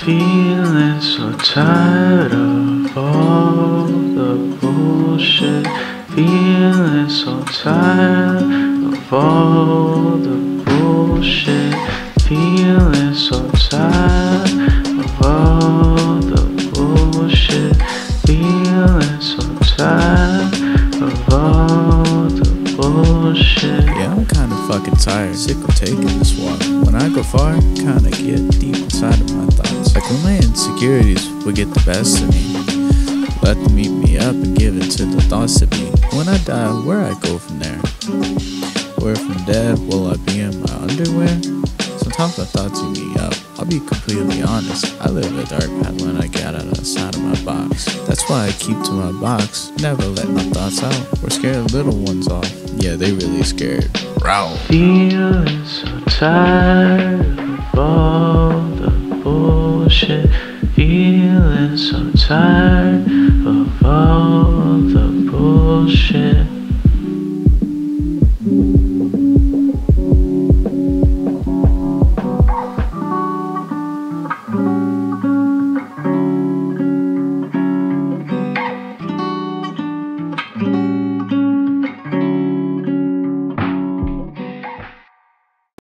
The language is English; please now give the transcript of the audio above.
Feeling so tired of all the bullshit. Feeling so tired of all the bullshit. Feeling so tired of all the bullshit. Feeling so tired of all the bullshit. Yeah, I'm kinda fucking tired, sick of taking this walk. When I go far, kinda get deep inside of my thoughts. Like when my insecurities would get the best of me, let them eat me up and give it to the thoughts of me. When I die, where I go from there? Where from dead will I be in my underwear? Sometimes my thoughts eat me up. I'll be completely honest, I live a dark path when I get outside of my box. That's why I keep to my box, never let my thoughts out or scare little ones off. Yeah, they really scared. Row. Feeling so tired of all the bullshit. Feeling so tired of all the bullshit.